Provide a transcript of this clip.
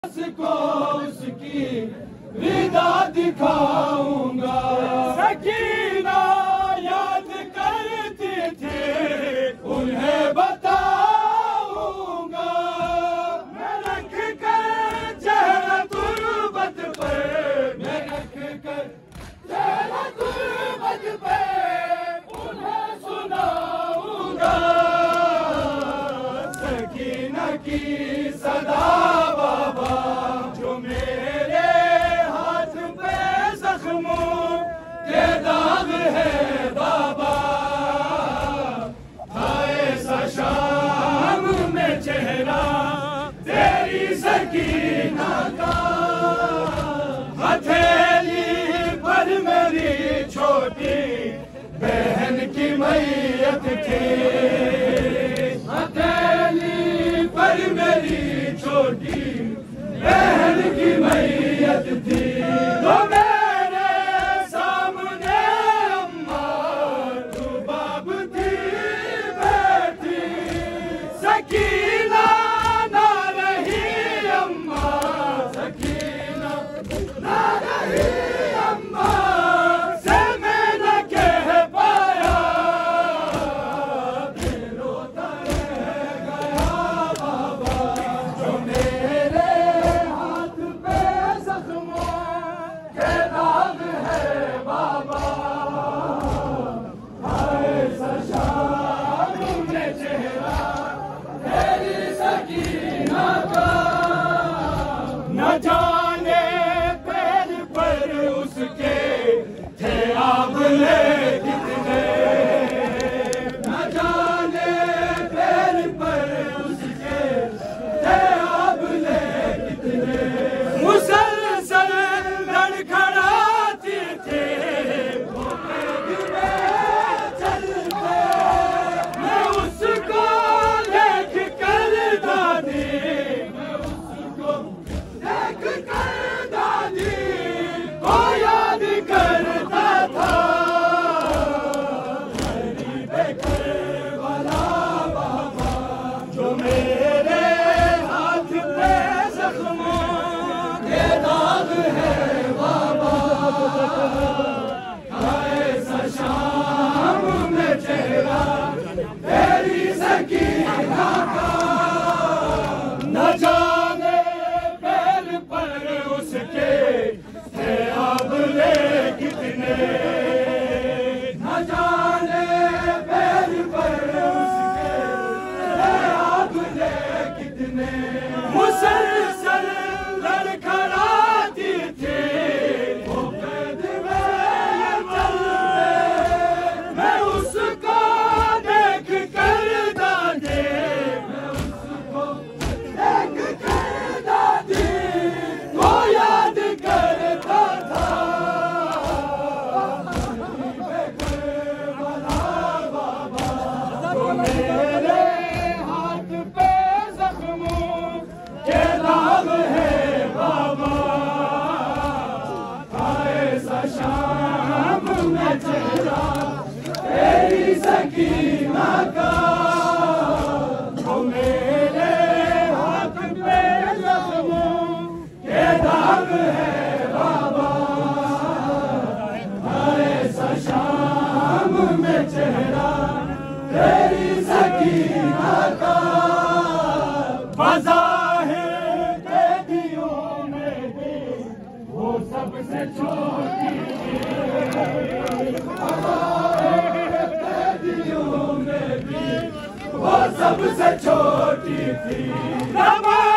को उसकी रिदा दिखाऊंगा। सकीना याद करती थी उन्हें बताऊंगा। मैं रख कर चेहरा तुर्बत पर, मैं रख कर चेहरा तुर्बत पर उन्हें सुनाऊंगा। सकीना की सदा बाबा जो मेरे हाथ पे जख्मों के दाग है बाबा। आए सा शाम में चेहरा तेरी सकीना का। हथेली पर मेरी छोटी बहन की मैयत थी। हथेली पर मेरी छोटी बहन की मैयत थी। तो मेरे सामने अम्मा तू बाब थी बैठी। सकीना ना रही अम्मा, सकीना ना रही अम्मा से मैं न कह पाया। फिर रोता रह गया बाबा जो मेरे न जाने पैर पर उसके थे आंवले कितने। न जाने पैर पर उसके थे आंवले कितने। मुसलसल लड़खड़ाती थी वो पेट में चलते। मैं उसको देख कर दादी, मैं उसको देख कर दादी को याद करता था। गरीबे करबला बाबा जो मेरे हाथ पे जख्मों के दाग है बाबा। आए सा शाम में चेहरा तेरी सकीना का। न जाने पैर पर उसके थे आंवले कितने। न जाने पैर पर उसके थे आंवले कितने। मुसलसल लड़खड़ाती थी वो पेट में चलते। मैं उसको देख कर दादी, मैं उसको देख कर दादी को याद करता था। गरीबे करबला बाबा जो मेरे हाथ पे जख्मों के दाग है बाबा। आए सा शाम में चेहरा तेरी सकीना का। जो मेरे हाथ पे जख्मों के दाग है बाबा। आए सा शाम में चेहरा तेरी सकीना का। बज़ाहिर कैदियों में भी वो सबसे छोटी थी। बज़ाहिर कैदियों में भी वो सबसे छोटी थी।